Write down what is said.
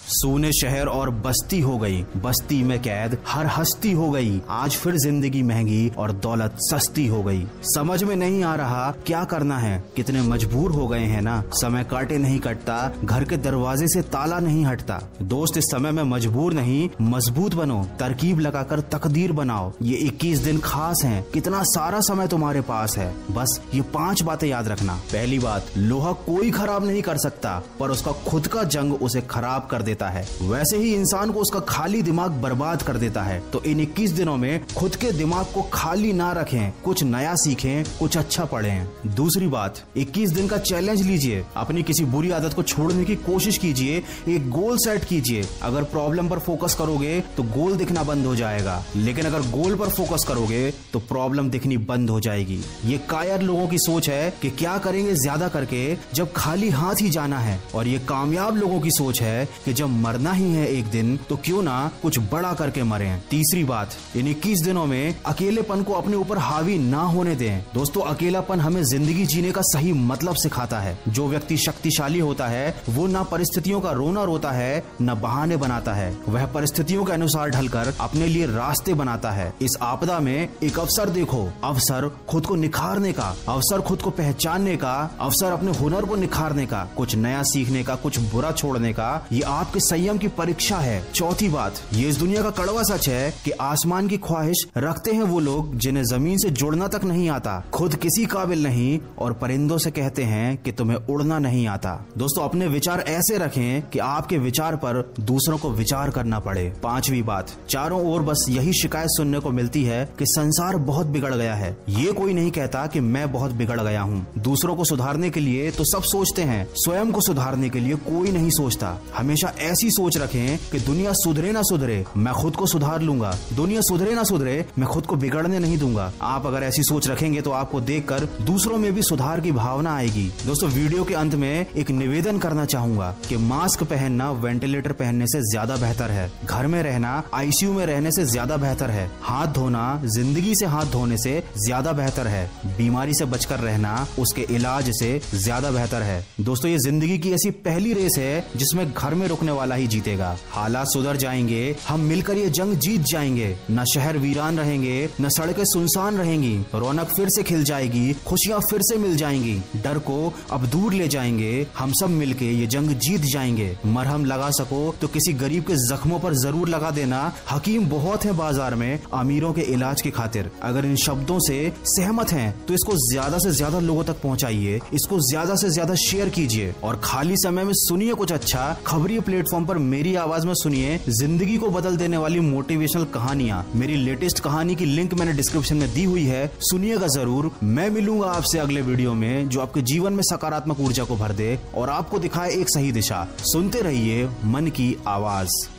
सूने शहर और बस्ती हो गई, बस्ती में कैद हर हस्ती हो गई। आज फिर जिंदगी महंगी और दौलत सस्ती हो गई। समझ में नहीं आ रहा क्या करना है, कितने मजबूर हो गए हैं ना। समय काटे नहीं कटता, घर के दरवाजे से ताला नहीं हटता। दोस्त, इस समय में मजबूर नहीं, मजबूत बनो। तरकीब लगाकर तकदीर बनाओ। ये 21 दिन खास हैं, कितना सारा समय तुम्हारे पास है। बस ये 5 बातें याद रखना। पहली बात, लोहा कोई खराब नहीं कर सकता, पर उसका खुद का जंग उसे खराब कर देता है। वैसे ही इंसान को उसका खाली दिमाग बर्बाद कर देता है। तो इन 21 दिनों में खुद के दिमाग को खाली ना रखें, कुछ नया सीखें, कुछ अच्छा पढ़ें। दूसरी बात, 21 दिन का चैलेंज लीजिए। अपनी किसी बुरी आदत को छोड़ने की कोशिश कीजिए। एक गोल सेट कीजिए। अगर प्रॉब्लम पर फोकस करोगे तो गोल दिखना बंद हो जाएगा, लेकिन अगर गोल पर फोकस करोगे तो प्रॉब्लम दिखनी बंद हो जाएगी। ये कायर लोगों की सोच है कि क्या करेंगे ज्यादा करके जब खाली हाथ ही जाना है, और ये कामयाब लोगों की सोच है कि जब मरना ही है एक दिन तो क्यों ना कुछ बड़ा करके मरें। तीसरी बात, इन 21 दिनों में अकेलेपन को अपने ऊपर हावी ना होने दें। दोस्तों, अकेलापन हमें जिंदगी जीने का सही मतलब सिखाता है। जो व्यक्ति शक्तिशाली होता है वो ना परिस्थितियों का रोना रोता है, न बहाने बनाता है। वह परिस्थितियों के अनुसार ढलकर अपने लिए रास्ते बनाता है। इस आपदा में एक अवसर देखो, अवसर खुद को निखारने का, अवसर खुद को पहचानने का, अवसर अपने हुनर को निखारने का, कुछ नया सीखने का, कुछ बुरा छोड़ने का। ये आपके संयम की परीक्षा है। चौथी बात, ये इस दुनिया का कड़वा सच है कि आसमान की ख्वाहिश रखते हैं वो लोग जिन्हें जमीन से जुड़ना तक नहीं आता, खुद किसी काबिल नहीं, और परिंदों से कहते हैं कि तुम्हें उड़ना नहीं आता। दोस्तों, अपने विचार ऐसे रखें कि आपके विचार पर दूसरों को विचार करना पड़े। पांचवी बात, चारों ओर बस यही शिकायत सुनने को मिलती है कि संसार बहुत बिगड़ गया है। ये कोई नहीं कहता कि मैं बहुत बिगड़ गया हूँ। दूसरों को सुधारने के लिए तो सब सोचते हैं, स्वयं को सुधारने के लिए कोई नहीं सोचता। हमेशा ऐसी सोच रखें कि दुनिया सुधरे ना सुधरे, मैं खुद को सुधार लूंगा। दुनिया सुधरे ना सुधरे, मैं खुद को बिगड़ने नहीं दूंगा। आप अगर ऐसी सोच रखेंगे तो आपको देखकर दूसरों में भी सुधार की भावना आएगी। दोस्तों, वीडियो के अंत में एक निवेदन करना चाहूंगा कि मास्क पहनना वेंटिलेटर पहनने से ज्यादा बेहतर है। घर में रहना आईसीयू में रहने से ज्यादा बेहतर है। हाथ धोना जिंदगी से हाथ धोने से ज्यादा बेहतर है। बीमारी से बचकर रहना उसके इलाज से ज्यादा बेहतर है। दोस्तों, ये जिंदगी की ऐसी पहली रेस है जिसमें घर में रुकने वाला ही जीतेगा। हालात सुधर जाएंगे, हम मिलकर ये जंग जीत जाएंगे। न शहर वीरान रहेंगे, न सड़कें सुनसान रहेंगी। रौनक फिर से खिल जाएगी, खुशियां फिर से मिल जाएंगी। डर को अब दूर ले जाएंगे। हम सब मिलके ये जंग जीत जाएंगे। मरहम लगा सको तो किसी गरीब के जख्मों पर जरूर लगा देना। हकीम बहुत है बाजार में अमीरों के इलाज की खातिर। अगर इन शब्दों से सहमत हैं तो इसको ज्यादा से ज्यादा लोगों तक पहुंचाइए, इसको ज्यादा से ज्यादा शेयर कीजिए, और खाली समय में सुनिए कुछ अच्छा। खबरीय प्लेटफॉर्म पर मेरी आवाज में सुनिए जिंदगी को बदल देने वाली मोटिवेशनल कहानियां। मेरी लेटेस्ट कहानी की लिंक मैंने डिस्क्रिप्शन में दी हुई है, सुनिएगा जरूर। मैं मिलूंगा आपसे अगले वीडियो में जो आपके जीवन में सकारात्मक ऊर्जा को भर दे और आपको दिखाए एक सही दिशा। सुनते रहिए मन की आवाज।